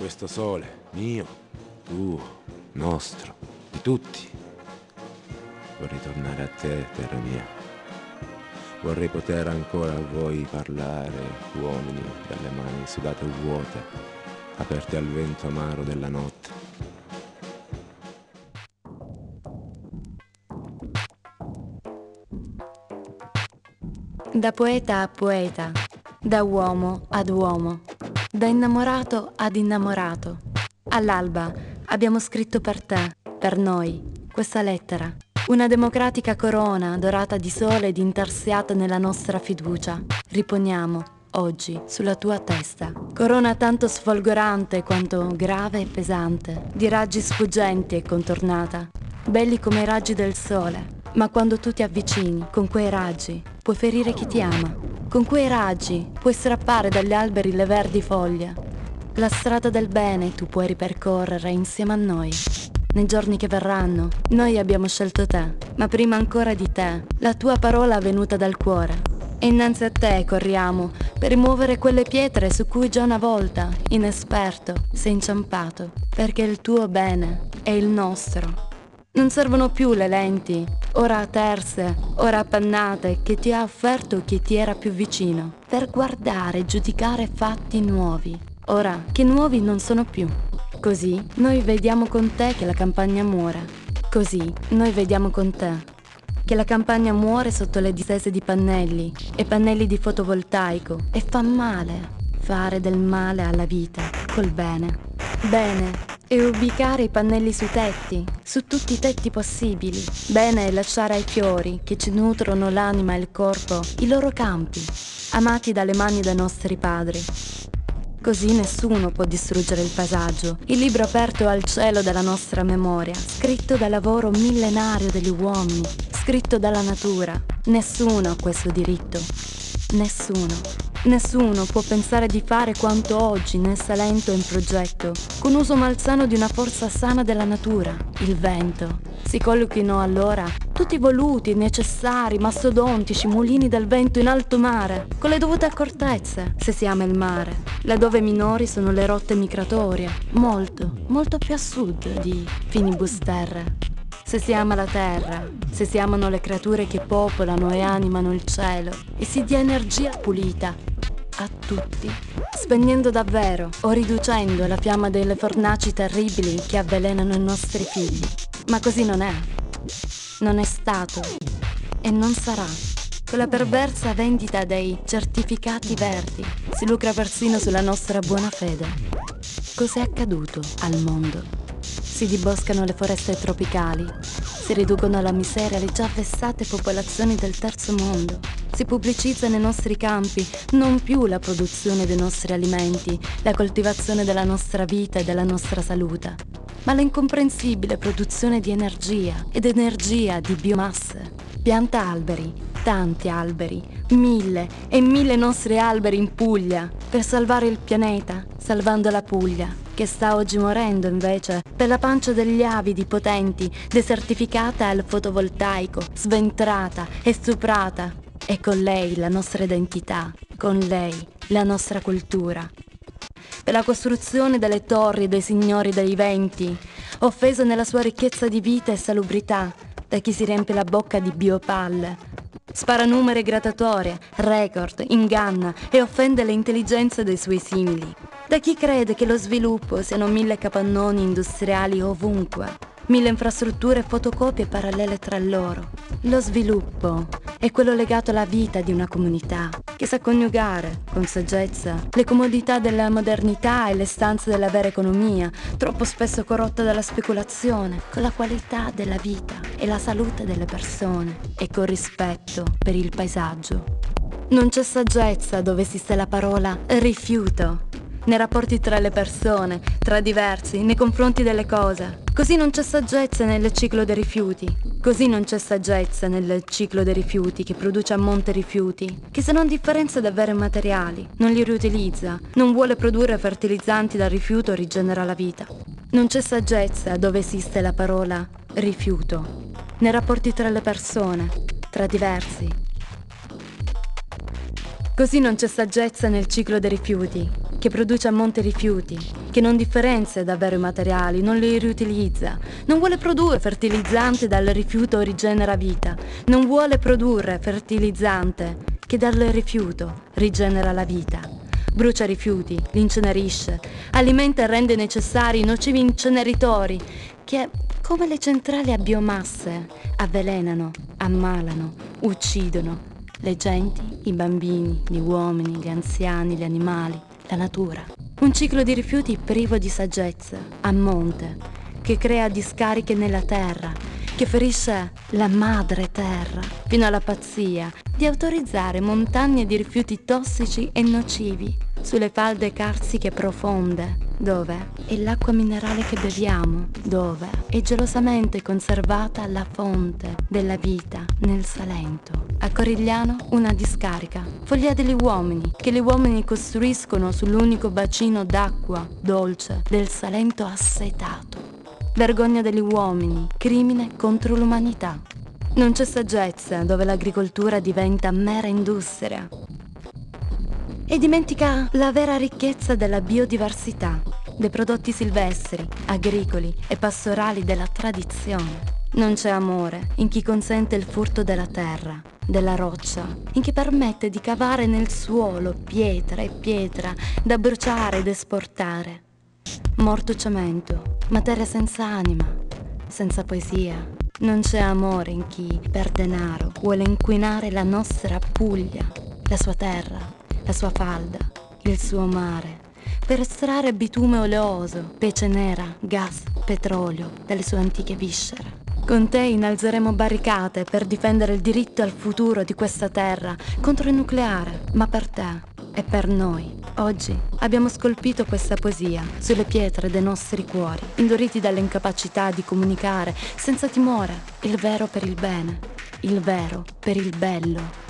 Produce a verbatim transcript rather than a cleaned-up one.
questo sole, mio, tuo, nostro, di tutti. Vorrei tornare a te, terra mia. Vorrei poter ancora a voi parlare, uomini, dalle mani sudate vuote, aperte al vento amaro della notte. Da poeta a poeta, da uomo ad uomo, da innamorato ad innamorato. All'alba abbiamo scritto per te, per noi, questa lettera. Una democratica corona dorata di sole ed intarsiata nella nostra fiducia. Riponiamo, oggi, sulla tua testa. Corona tanto sfolgorante quanto grave e pesante, di raggi sfuggenti e contornata, belli come i raggi del sole. Ma quando tu ti avvicini, con quei raggi, puoi ferire chi ti ama. Con quei raggi puoi strappare dagli alberi le verdi foglie. La strada del bene tu puoi ripercorrere insieme a noi. Nei giorni che verranno, noi abbiamo scelto te, ma prima ancora di te, la tua parola venuta dal cuore. E innanzi a te corriamo per rimuovere quelle pietre su cui già una volta, inesperto, sei inciampato, perché il tuo bene è il nostro. Non servono più le lenti, ora terse, ora appannate, che ti ha offerto chi ti era più vicino, per guardare e giudicare fatti nuovi. Ora, che nuovi non sono più. Così noi vediamo con te che la campagna muore. Così noi vediamo con te che la campagna muore sotto le distese di pannelli e pannelli di fotovoltaico, e fa male fare del male alla vita col bene. Bene è ubicare i pannelli sui tetti, su tutti i tetti possibili. Bene è lasciare ai fiori che ci nutrono l'anima e il corpo i loro campi, amati dalle mani dei nostri padri. Così nessuno può distruggere il paesaggio, il libro aperto al cielo della nostra memoria, scritto dal lavoro millenario degli uomini, scritto dalla natura. Nessuno ha questo diritto. Nessuno. Nessuno può pensare di fare quanto oggi nel Salento è in progetto, con uso malsano di una forza sana della natura, il vento. Si collochino allora tutti i voluti, necessari, mastodontici mulini del vento in alto mare, con le dovute accortezze, se si ama il mare, laddove minori sono le rotte migratorie, molto, molto più a sud di Finibus Terre. Se si ama la terra, se si amano le creature che popolano e animano il cielo, e si dia energia pulita a tutti, spegnendo davvero o riducendo la fiamma delle fornaci terribili che avvelenano i nostri figli. Ma così non è. Non è stato e non sarà. Con la perversa vendita dei certificati verdi si lucra persino sulla nostra buona fede. Cos'è accaduto al mondo? Si diboscano le foreste tropicali, si riducono alla miseria le già vessate popolazioni del terzo mondo, si pubblicizza nei nostri campi non più la produzione dei nostri alimenti, la coltivazione della nostra vita e della nostra salute, ma l'incomprensibile produzione di energia ed energia di biomasse. Pianta alberi, tanti alberi, mille e mille nostri alberi in Puglia, per salvare il pianeta, salvando la Puglia, che sta oggi morendo invece per la pancia degli avidi potenti, desertificata al fotovoltaico, sventrata e stuprata. E con lei la nostra identità, con lei la nostra cultura. Per la costruzione delle torri dei signori dei venti, offesa nella sua ricchezza di vita e salubrità, da chi si riempie la bocca di biopalle, spara numeri gratatorie, record, inganna e offende le intelligenze dei suoi simili. Da chi crede che lo sviluppo siano mille capannoni industriali ovunque, mille infrastrutture e fotocopie parallele tra loro. Lo sviluppo è quello legato alla vita di una comunità, che sa coniugare, con saggezza, le comodità della modernità e le stanze della vera economia, troppo spesso corrotta dalla speculazione, con la qualità della vita e la salute delle persone, e con rispetto per il paesaggio. Non c'è saggezza dove esiste la parola rifiuto, nei rapporti tra le persone, tra diversi, nei confronti delle cose. Così non c'è saggezza nel ciclo dei rifiuti. Così non c'è saggezza nel ciclo dei rifiuti che produce a monte rifiuti, che se non differenzia davvero i materiali, non li riutilizza, non vuole produrre fertilizzanti dal rifiuto, rigenera la vita. Non c'è saggezza dove esiste la parola rifiuto, nei rapporti tra le persone, tra diversi. Così non c'è saggezza nel ciclo dei rifiuti, che produce a monte rifiuti, che non differenzia davvero i materiali, non li riutilizza, non vuole produrre fertilizzante dal rifiuto rigenera vita, non vuole produrre fertilizzante che dal rifiuto rigenera la vita. Brucia rifiuti, li incenerisce, alimenta e rende necessari i nocivi inceneritori che, come le centrali a biomasse, avvelenano, ammalano, uccidono le genti, i bambini, gli uomini, gli anziani, gli animali, la natura. Un ciclo di rifiuti privo di saggezza, a monte, che crea discariche nella terra, che ferisce la madre terra, fino alla pazzia di autorizzare montagne di rifiuti tossici e nocivi sulle falde carsiche profonde, dove è l'acqua minerale che beviamo, dove è gelosamente conservata la fonte della vita nel Salento. A Corigliano una discarica, follia degli uomini, che gli uomini costruiscono sull'unico bacino d'acqua dolce del Salento assetato. Vergogna degli uomini, crimine contro l'umanità. Non c'è saggezza dove l'agricoltura diventa mera industria e dimentica la vera ricchezza della biodiversità, dei prodotti silvestri, agricoli e pastorali della tradizione. Non c'è amore in chi consente il furto della terra, della roccia, in chi permette di cavare nel suolo pietra e pietra da bruciare ed esportare. Morto cemento, materia senza anima, senza poesia. Non c'è amore in chi, per denaro, vuole inquinare la nostra Puglia, la sua terra, la sua falda, il suo mare, per estrarre bitume oleoso, pece nera, gas, petrolio dalle sue antiche viscere. Con te innalzeremo barricate per difendere il diritto al futuro di questa terra contro il nucleare, ma per te e per noi. Oggi abbiamo scolpito questa poesia sulle pietre dei nostri cuori, induriti dall'incapacità di comunicare senza timore il vero per il bene, il vero per il bello.